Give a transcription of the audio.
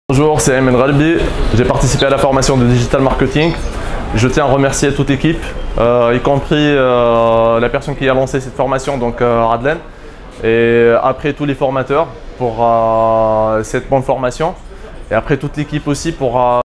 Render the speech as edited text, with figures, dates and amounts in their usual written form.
Bonjour, c'est Ayman Ralbi. J'ai participé à la formation de Digital Marketing. Je tiens à remercier toute l'équipe, y compris la personne qui a lancé cette formation, donc Radlen, et après tous les formateurs pour cette bonne formation, et après toute l'équipe aussi pour